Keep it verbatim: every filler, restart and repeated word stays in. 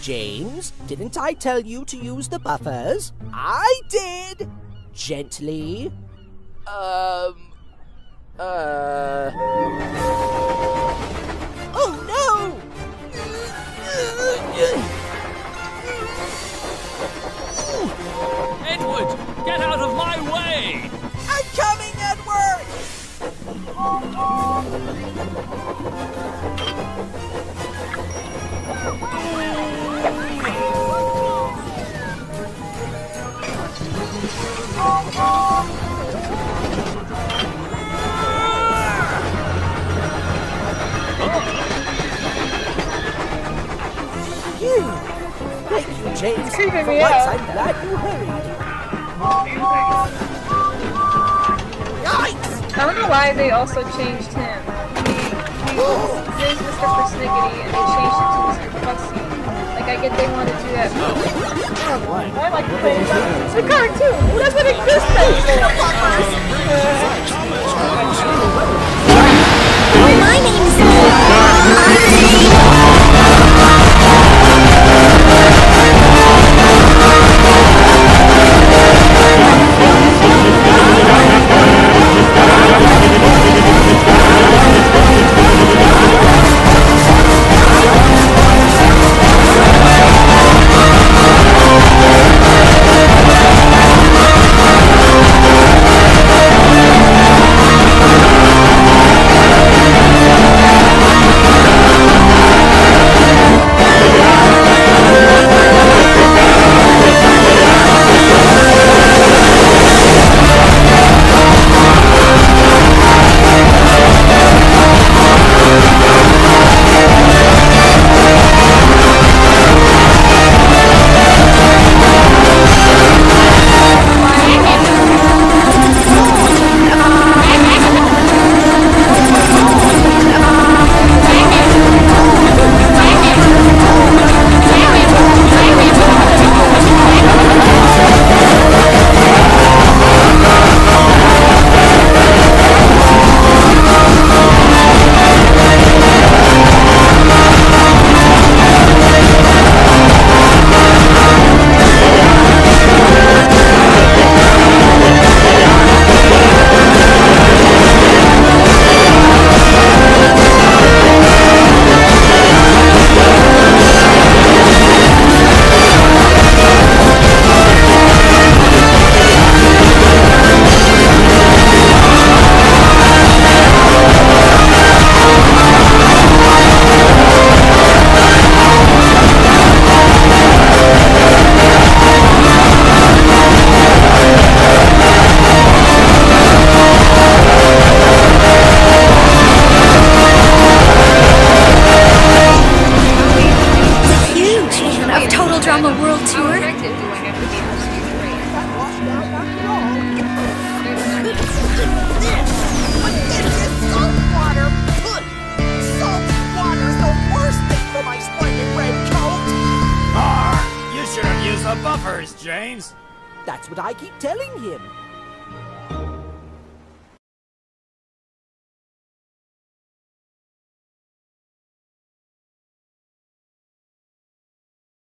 James, didn't I tell you to use the buffers? I did! Gently. Um... Uh... Oh no! Edward, get out of my way! I'm coming, Edward! Phew. Thank you, James. Creeping For me once, out. I'm glad you hurried. Yikes! I don't know why they also changed him. He, he was his Mister Persnickety and they changed it to Mister Fussy. Like, I get they want to do that. But I like to play the cartoon. It doesn't exist anymore. My name's The buffers, James! That's what I keep telling him.